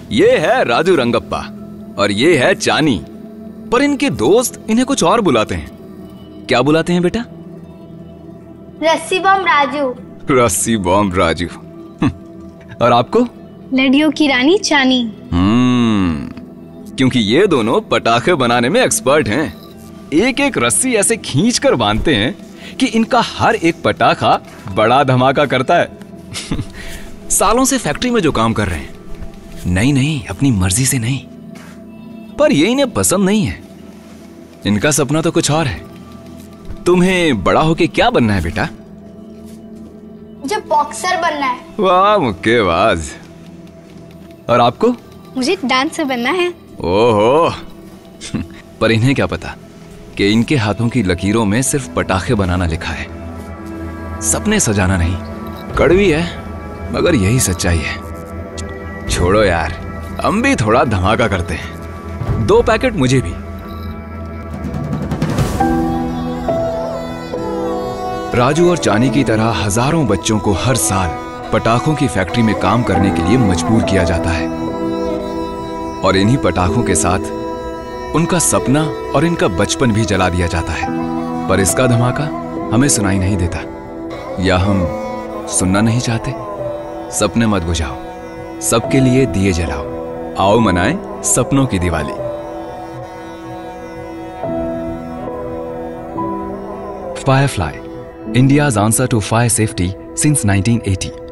ये है राजू रंगप्पा और ये है चानी, पर इनके दोस्त इन्हें कुछ और बुलाते हैं। क्या बुलाते हैं बेटा? रस्सी बम राजू। रस्सी बम राजू। और आपको? लड़ियों की रानी चानी। क्योंकि ये दोनों पटाखे बनाने में एक्सपर्ट हैं। एक एक रस्सी ऐसे खींच कर बांधते हैं कि इनका हर एक पटाखा बड़ा धमाका करता है। सालों से फैक्ट्री में जो काम कर रहे हैं, नहीं अपनी मर्जी से नहीं, पर ये इन्हें पसंद नहीं है। इनका सपना तो कुछ और है। तुम्हें बड़ा होके क्या बनना है बेटा? मुझे बॉक्सर बनना है। वाह मुक्केबाज। और आपको? मुझे डांसर बनना है। ओहो। पर इन्हें क्या पता कि इनके हाथों की लकीरों में सिर्फ पटाखे बनाना लिखा है, सपने सजाना नहीं। कड़वी है मगर यही सच्चाई है। छोड़ो यार, हम भी थोड़ा धमाका करते हैं। 2 पैकेट मुझे भी। राजू और चानी की तरह हजारों बच्चों को हर साल पटाखों की फैक्ट्री में काम करने के लिए मजबूर किया जाता है, और इन्हीं पटाखों के साथ उनका सपना और इनका बचपन भी जला दिया जाता है। पर इसका धमाका हमें सुनाई नहीं देता, या हम सुनना नहीं चाहते। सपने मत बुझाओ, सबके लिए दिए जलाओ। आओ मनाएं सपनों की Diwali. Firefly, India's answer to fire safety since 1980.